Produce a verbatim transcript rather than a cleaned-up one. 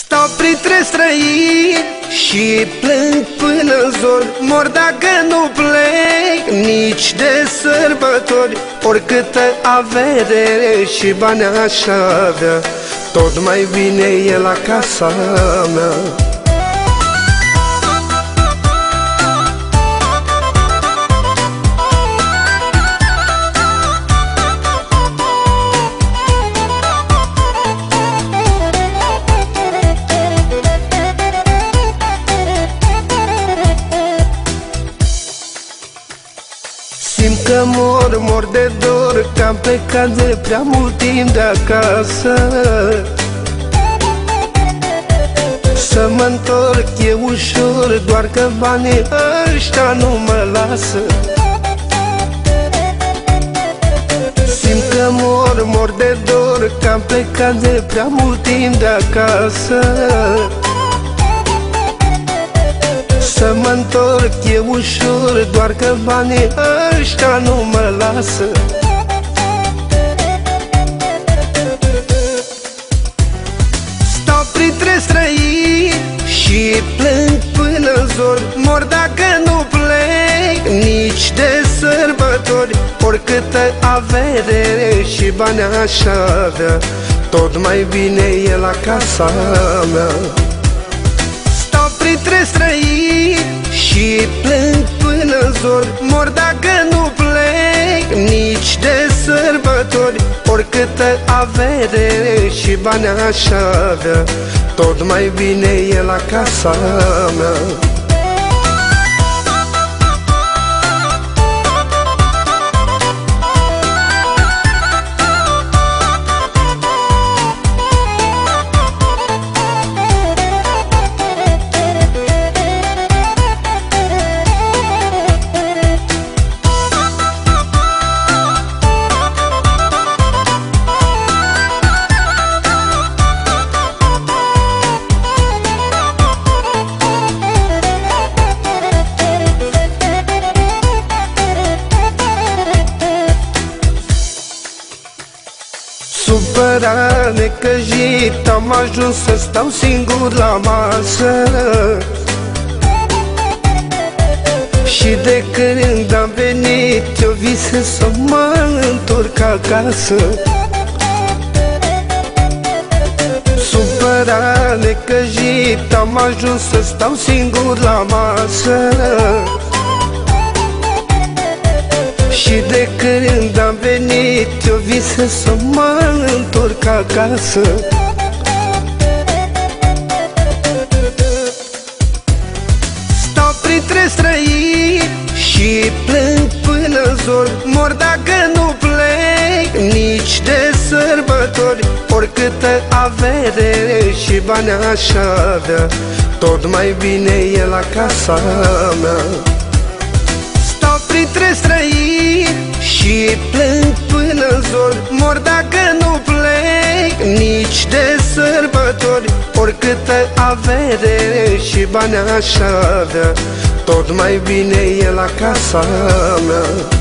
Stau printre străini și plâng până-n zor. Mor dacă nu plec nici de sărbători. Oricâtă avere și bani aș avea, tot mai bine e la casa mea. Simt că mor, mor de dor, că am plecat de prea mult timp de acasă. Să mă întorc e ușor, doar că banii ăștia nu mă lasă. Simt că mor, mor de dor, că am plecat de prea mult timp de acasă. Să mă întorc e ușor, doar că banii ăștia nu mă lasă. Stau printre străini și plâng până-n zor. Mor dacă nu plec nici de sărbători. Oricâtă avere și bani aș avea, tot mai bine e la casa mea. Printre străini și plâng până-n zor. Mor dacă nu plec nici de sărbători. Oricâtă avere și bani aș avea, tot mai bine e la casa mea. Supărat, necăjit, am ajuns să stau singur la masă. Și de când am venit, eu visez să mă întorc acasă. Supărat, necăjit, am ajuns să stau singur la masă. Și de când am venit, eu visez să mă întorc acasă. Stau printre străini și plâng până-n zor. Mor dacă nu plec nici de sărbători. Oricâtă avere și bani aș avea, tot mai bine e la casa mea. Printre străini și plâng până-n zor. Mor dacă nu plec nici de sărbători. Oricâtă avere și bani aș avea, tot mai bine e la casa mea.